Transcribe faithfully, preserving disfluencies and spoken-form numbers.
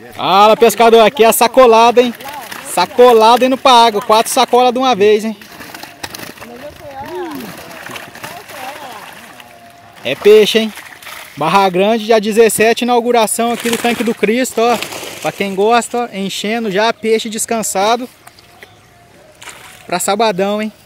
Fala, pescador, aqui é a sacolada, hein? Sacolada indo pra água, quatro sacolas de uma vez, hein? É peixe, hein? Barra Grande, dia dezessete, inauguração aqui do Tanque do Cristo, ó. Pra quem gosta, ó, enchendo já, peixe descansado. Pra sabadão, hein?